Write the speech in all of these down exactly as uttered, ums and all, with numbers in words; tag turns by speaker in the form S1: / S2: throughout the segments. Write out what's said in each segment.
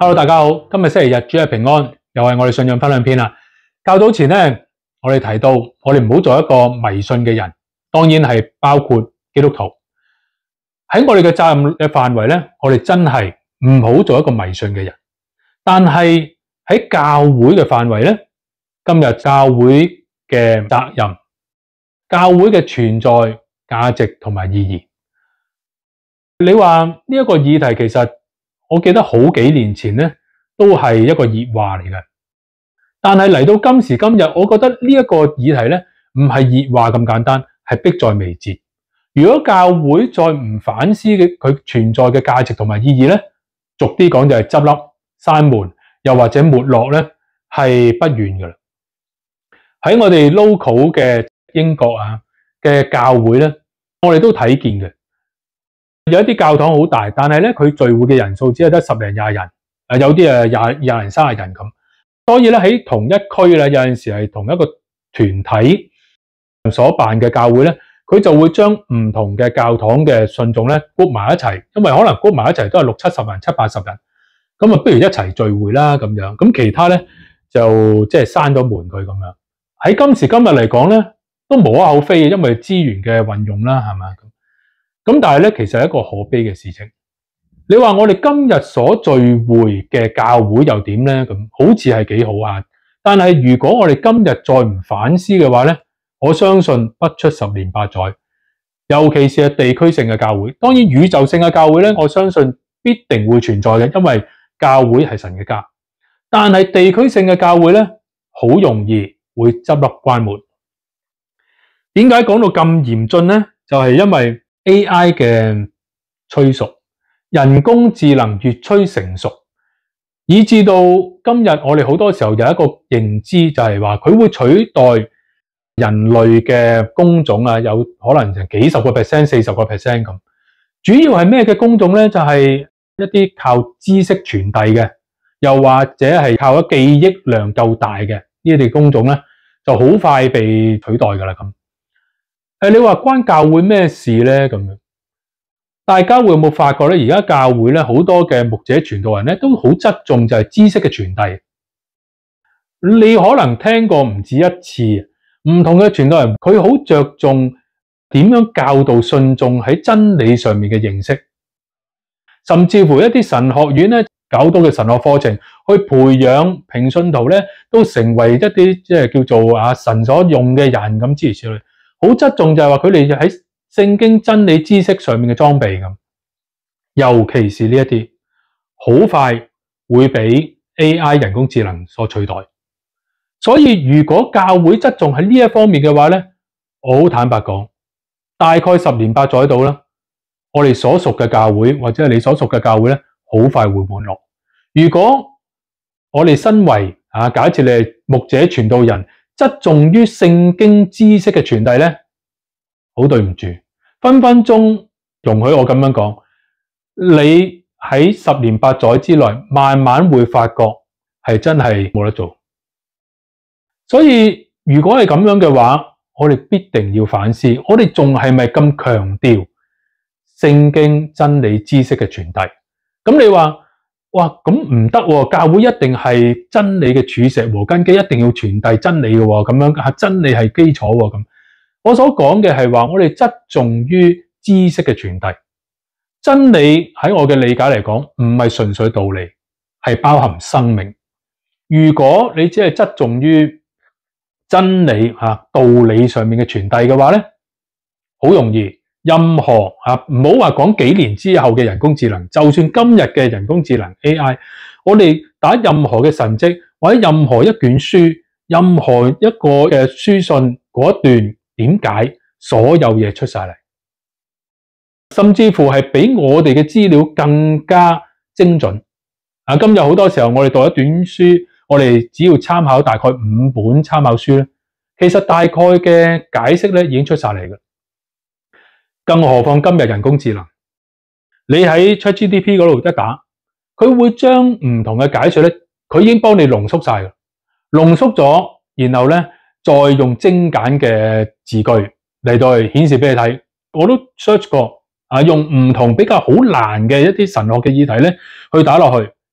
S1: Hello， 大家好，今日星期日，主日平安，又係我哋信仰分享篇啦。較早前咧，我哋提到，我哋唔好做一個迷信嘅人，當然係包括基督徒。喺我哋嘅責任嘅範圍咧，我哋真係唔好做一個迷信嘅人。但係喺教會嘅範圍咧，今日教會嘅責任、教會嘅存在價值同埋意義，你話呢一個議題，其實我記得好幾年前咧，都係一個熱話嚟嘅。但係嚟到今時今日，我覺得呢一個議題咧，唔係熱話咁簡單，係迫在眉睫。如果教會再唔反思嘅佢存在嘅價值同埋意義咧，俗啲講就係執笠、閂門，又或者沒落咧，係不遠噶啦。喺我哋 local 嘅英國啊嘅教會咧，我哋都睇見嘅。有一啲教堂好大，但係咧佢聚會嘅人數只係得十零廿人，誒有啲誒廿廿人、三十人咁。所以咧喺同一區咧，有陣時係同一個團體所辦嘅教會咧，佢就會將唔同嘅教堂嘅信眾咧 group 埋一齊，因為可能 group 埋一齊都係六七十人、七八十人，咁啊不如一齊聚會啦咁樣。咁其他咧就即係閂咗門佢咁樣。喺今時今日嚟講咧，都無可厚非嘅，因為資源嘅運用啦，係咪？咁但係咧，其實係一個可悲嘅事情。你話我哋今日所聚會嘅教會又點咧？咁好似係幾好啊！但係如果我哋今日再唔反思嘅話咧，我相信不出十年八載。尤其是係地區性嘅教會，當然宇宙性嘅教會咧，我相信必定會存在嘅，因為教會係神嘅家。但係地區性嘅教會咧，好容易會執笠關門。點解講到咁嚴峻咧？就係因為 A I 嘅催熟，人工智能越趨成熟，以至到今日我哋好多時候有一個認知，就係話佢會取代人類嘅工種啊，有可能成幾十個 percent、四十個 percent 咁。主要係咩嘅工種咧？就係一啲靠知識傳遞嘅，又或者係靠咗記憶量夠大嘅呢啲工種咧，就好快被取代噶啦咁。誒，你話關教會咩事咧？咁樣，大家會有冇發覺咧？而家教會咧好多嘅牧者傳道人咧，都好側重就係知識嘅傳遞。你可能聽過唔止一次，唔同嘅傳道人，佢好着重點樣教導信眾喺真理上面嘅認識，甚至乎一啲神學院咧搞到嘅神學課程，去培養平信徒咧，都成為一啲即係叫做啊神所用嘅人咁諸如此類。好側重就係話佢哋喺聖經真理知識上面嘅裝備咁，尤其是呢一啲好快會俾 A I 人工智能所取代。所以如果教會側重喺呢一方面嘅話咧，我好坦白講，大概十年八載到啦，我哋所屬嘅教會或者係你所屬嘅教會咧，好快會沒落。如果我哋身為啊，假設你係牧者傳道人，側重於聖經知識嘅傳遞咧，好對唔住，分分鐘容許我咁樣講，你喺十年八載之內，慢慢會發覺係真係冇得做。所以如果係咁樣嘅話，我哋必定要反思，我哋仲係咪咁強調聖經真理知識嘅傳遞？咁你話，哇，咁唔得喎！教會一定係真理嘅柱石和根基，一定要傳遞真理嘅喎，咁樣係真理係基礎喎。咁我所講嘅係話，我哋側重於知識嘅傳遞。真理喺我嘅理解嚟講，唔係純粹道理，係包含生命。如果你只係側重於真理吓道理上面嘅傳遞嘅話咧，好容易。任何啊，唔好話講幾年之後嘅人工智能，就算今日嘅人工智能 A I， 我哋打任何嘅神蹟或者任何一卷書、任何一個嘅書信嗰一段點解，所有嘢出晒嚟，甚至乎係比我哋嘅資料更加精準。啊，今日好多時候我哋讀一段書，我哋只要參考大概五本參考書咧，其實大概嘅解釋咧已經出晒嚟嘅。更何況今日人工智能，你喺 ChatGPT 嗰度一打，佢會將唔同嘅解說咧，佢已經幫你濃縮晒嘅，濃縮咗，然後咧再用精簡嘅字句嚟到去顯示俾你睇。我都 search 過啊，用唔同比較好難嘅一啲神學嘅議題咧去打落去，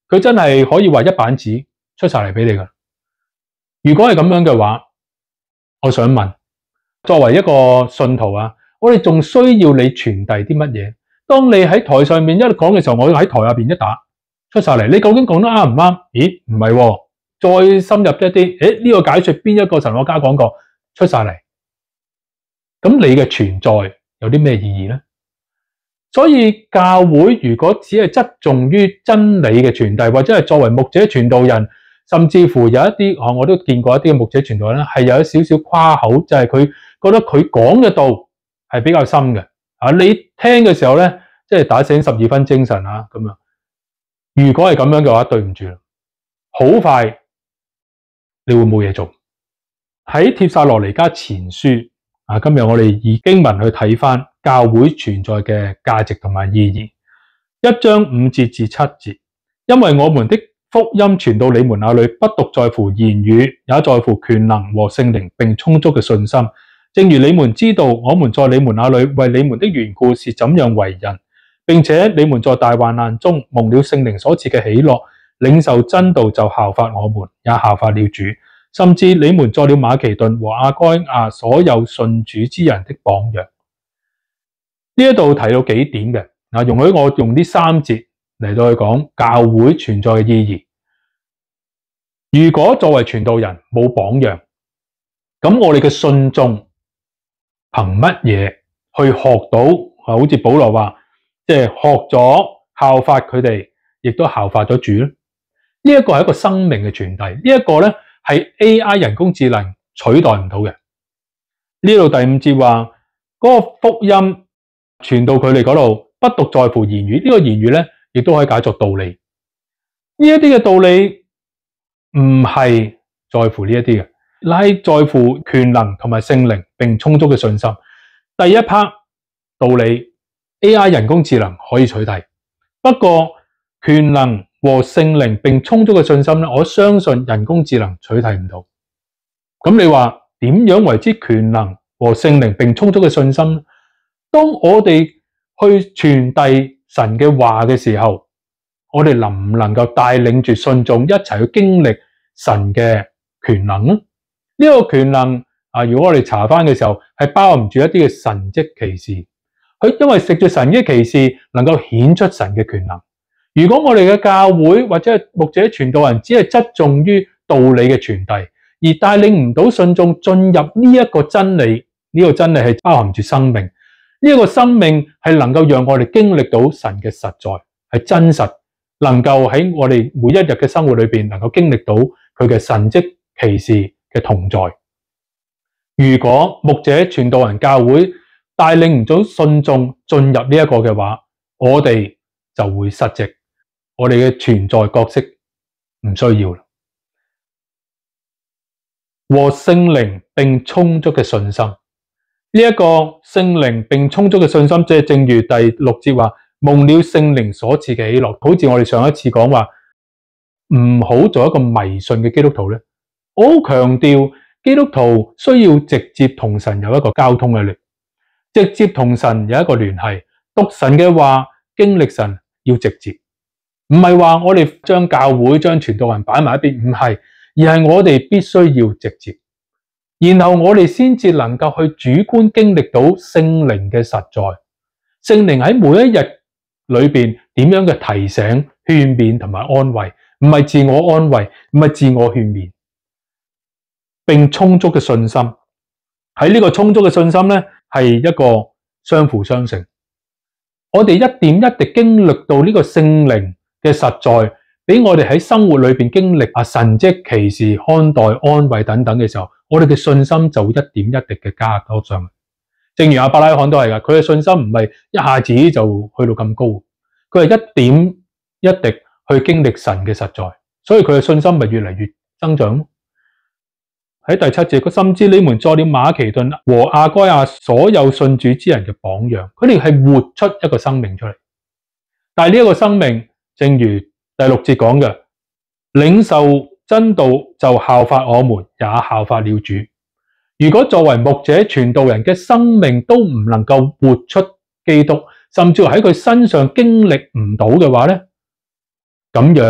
S1: 佢真係可以話一板紙出晒嚟俾你㗎。如果係咁樣嘅話，我想問，作為一個信徒啊，我哋仲需要你傳遞啲乜嘢？當你喺台上面一講嘅時候，我喺台下邊一打出晒嚟，你究竟講得啱唔啱？咦，唔係喎，再深入一啲，誒呢個解說邊一個神學家講過出晒嚟，咁你嘅存在有啲咩意義呢？所以教會如果只係側重於真理嘅傳遞，或者係作為牧者傳道人，甚至乎有一啲、哦、我都見過一啲嘅牧者傳道人咧，係有一少少誇口，就係、是、佢覺得佢講嘅道係比較深嘅。啊，你聽嘅時候咧，即係打醒十二分精神啊咁樣。如果係咁樣嘅話，對唔住啦，好快你會冇嘢做。喺帖撒羅尼迦前書啊，今日我哋以經文去睇返教會存在嘅價值同埋意義。一章五節至七節，因為我們的福音傳到你們那裏，不獨在乎言語，也在乎權能和聖靈，並充足嘅信心。正如你們知道，我們在你們那裏為你們的緣故是怎樣為人，並且你們在大患難中蒙了聖靈所賜嘅喜樂，領受真道就效法我們，也效法了主。甚至你們作了馬其頓和亞該亞所有信主之人的榜樣。呢一度提到幾點嘅，啊，容許我用呢三節嚟到去講教會存在嘅意義。如果作為傳道人冇榜樣，咁我哋嘅信眾憑乜嘢去學到？好似保羅話，即係學咗效法佢哋，亦都效法咗主咧。呢一個係一個生命嘅傳遞，呢一個咧係 A I 人工智能取代唔到嘅。呢度第五節話，嗰個福音傳到佢哋嗰度，不獨在乎言語。呢個言語咧，亦都可以解作道理。呢一啲嘅道理唔係在乎呢一啲嘅，乃係在乎權能同埋聖靈並充足嘅信心。第一 part 道理 A I 人工智能可以取代，不過權能和聖靈並充足嘅信心咧，我相信人工智能取代唔到。咁你話點樣為之權能和聖靈並充足嘅信心？當我哋去傳遞神嘅話嘅時候，我哋能唔能夠帶領住信眾一齊去經歷神嘅權能呢？呢、這個權能啊，如果我哋查翻嘅時候，係包含住一啲嘅神蹟奇事。佢因為藉住神蹟奇事，能夠顯出神嘅權能。如果我哋嘅教會或者係牧者傳道人只係側重於道理嘅傳遞，而帶領唔到信眾進入呢一個真理，呢、這個真理係包含住生命。呢、這、一個生命係能夠讓我哋經歷到神嘅實在，係真實，能夠喺我哋每一日嘅生活裏邊，能夠經歷到佢嘅神蹟奇事嘅同在。如果牧者傳道人教會帶領唔到信眾進入呢一個嘅話，我哋就會失職，我哋嘅存在角色唔需要啦。和聖靈並充足嘅信心，呢、這、一個聖靈並充足嘅信心，即係正如第六節話，蒙了聖靈所賜嘅喜樂。好似我哋上一次講話，唔好做一個迷信嘅基督徒咧。我好強調，基督徒需要直接同神有一個交通嘅聯，直接同神有一個聯繫，讀神嘅話，經歷神要直接，唔係話我哋將教會將傳道人擺埋一邊，唔係，而係我哋必須要直接，然後我哋先至能夠去主觀經歷到聖靈嘅實在，聖靈喺每一日裏邊點樣嘅提醒、勸勉同埋安慰，唔係自我安慰，唔係自我勸勉，並充足嘅信心。喺呢個充足嘅信心咧，係一個相輔相成。我哋一點一滴經歷到呢個聖靈嘅實在，俾我哋喺生活裏邊經歷啊神蹟奇事、看待、安慰等等嘅時候，我哋嘅信心就一點一滴嘅加多上去。正如亞伯拉罕都係噶，佢嘅信心唔係一下子就去到咁高，佢係一點一滴去經歷神嘅實在，所以佢嘅信心咪越嚟越增長咯。喺第七節，佢甚至你們作了馬其頓和亞該亞所有信主之人嘅榜樣，佢哋係活出一個生命出嚟。但係呢一個生命，正如第六節講嘅，領受真道就效法我們，也效法了主。如果作為牧者傳道人嘅生命都唔能夠活出基督，甚至喺佢身上經歷唔到嘅話咧，咁樣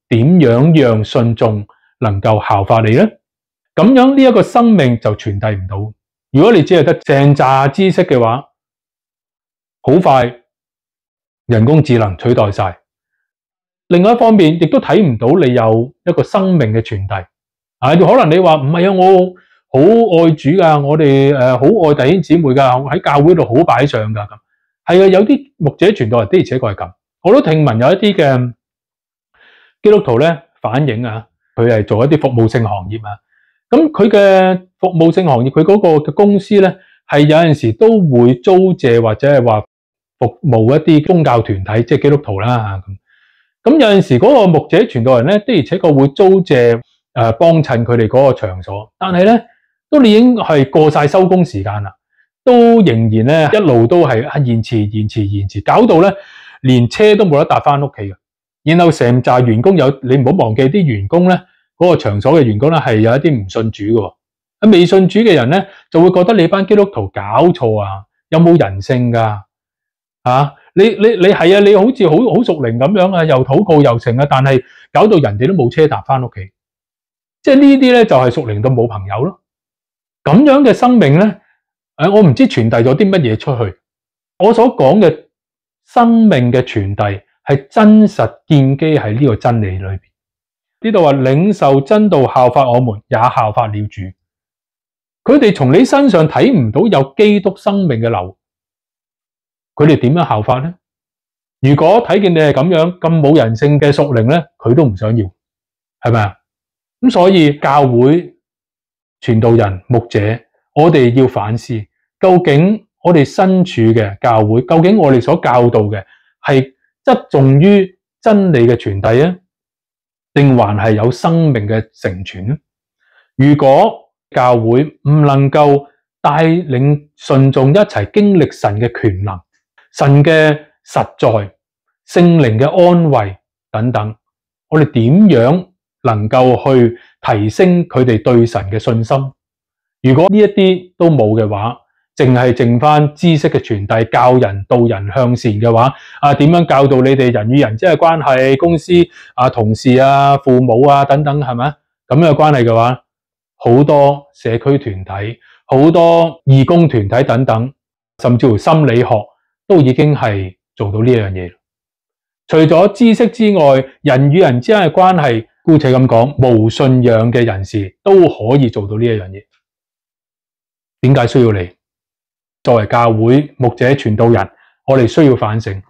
S1: 點樣讓信眾能夠效法你呢？咁樣呢一個生命就傳遞唔到。如果你只係得正炸知識嘅話，好快人工智能取代晒。另外一方面，亦都睇唔到你有一個生命嘅傳遞。啊，可能你話唔係啊，我好愛主噶，我哋誒好愛弟兄姊妹噶，喺教會度好擺上噶咁。係啊，有啲牧者傳道人的而且確係咁。我都聽聞有一啲嘅基督徒咧反映啊，佢係做一啲服務性行業啊。咁佢嘅服務性行業，佢嗰個嘅公司咧係有陣時都會租借或者係話服務一啲宗教團體，即係基督徒啦咁。咁有陣時嗰個牧者傳道人咧的而且確會租借誒幫襯佢哋嗰個場所，但係咧都已經係過晒收工時間啦，都仍然咧一路都係延遲延遲延遲，搞到咧連車都冇得搭翻屋企嘅。然後成紮員工有，你唔好忘記啲員工咧，嗰、嗰個場所嘅員工咧係有一啲唔信主嘅，喺未信主嘅人咧就會覺得你班基督徒搞錯啊，有冇人性噶？啊，你你你係啊，你好似好好屬靈咁樣啊，又禱告又成啊，但係搞到人哋都冇車搭翻屋企，即係呢啲咧就係屬靈到冇朋友咯。咁樣嘅生命咧，誒，我唔知傳遞咗啲乜嘢出去。我所講嘅生命嘅傳遞係真實建基喺呢個真理裏邊。呢度話領受真道效法我們，也效法了主。佢哋從你身上睇唔到有基督生命嘅流，佢哋點樣效法呢？如果睇見你係咁樣咁冇人性嘅屬靈咧，佢都唔想要，係咪啊？咁所以教會傳道人牧者，我哋要反思，究竟我哋身處嘅教會，究竟我哋所教導嘅係側重於真理嘅傳遞啊，定還係有生命嘅成全呢？如果教會唔能夠帶領信眾一齊經歷神嘅權能、神嘅實在、聖靈嘅安慰等等，我哋點樣能夠去提升佢哋對神嘅信心？如果呢一啲都冇嘅話，淨係剩翻知識嘅傳遞，教人導人向善嘅話，啊，點樣教導你哋人與人之間嘅關係、公司啊、同事啊、父母啊等等，係咪咁樣嘅關係嘅話，好多社區團體、好多義工團體等等，甚至乎心理學都已經係做到呢樣嘢。除咗知識之外，人與人之間嘅關係，姑且咁講，無信仰嘅人士都可以做到呢一樣嘢。點解需要你？作為教會牧者傳道人，我哋需要反省。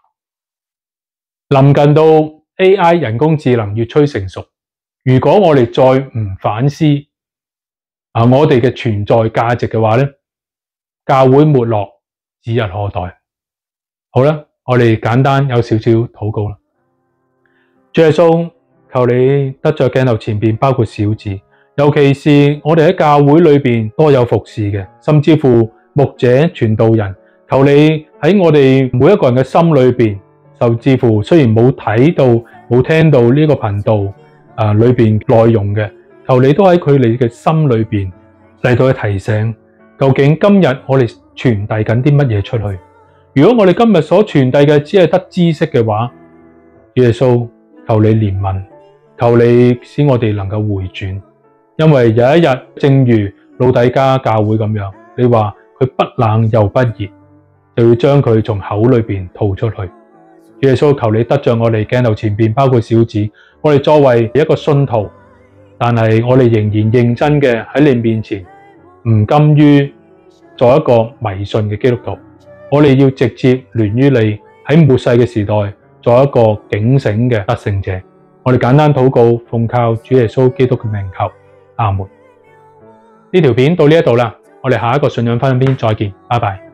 S1: 臨近到 A I 人工智能越趨成熟，如果我哋再唔反思啊，我哋嘅存在價值嘅話咧，教會沒落指日可待。好啦，我哋簡單有少少禱告啦。主耶穌，求你得着鏡頭前面包括小子，尤其是我哋喺教會裏面多有服侍嘅，甚至乎牧者傳道人，求你喺我哋每一個人嘅心裏面，甚至乎雖然冇睇到冇聽到呢個頻道啊裏面內容嘅，求你都喺佢哋嘅心裏面嚟到去提醒，究竟今日我哋傳遞緊啲乜嘢出去？如果我哋今日所傳遞嘅只係得知識嘅話，耶穌，求你憐憫，求你使我哋能夠回轉，因為有一日正如老底嘉教會咁樣，你話佢不冷又不熱，就要將佢從口裏邊吐出去。耶穌，求你得着我哋鏡頭前邊包括小子，我哋作為一個信徒，但係我哋仍然認真嘅喺你面前，唔甘於做一個迷信嘅基督徒。我哋要直接聯於你，喺末世嘅時代做一個警醒嘅得勝者。我哋簡單禱告，奉靠主耶穌基督嘅名求，阿門。呢條片到呢一度啦，我哋下一個信仰分享篇再見，拜拜。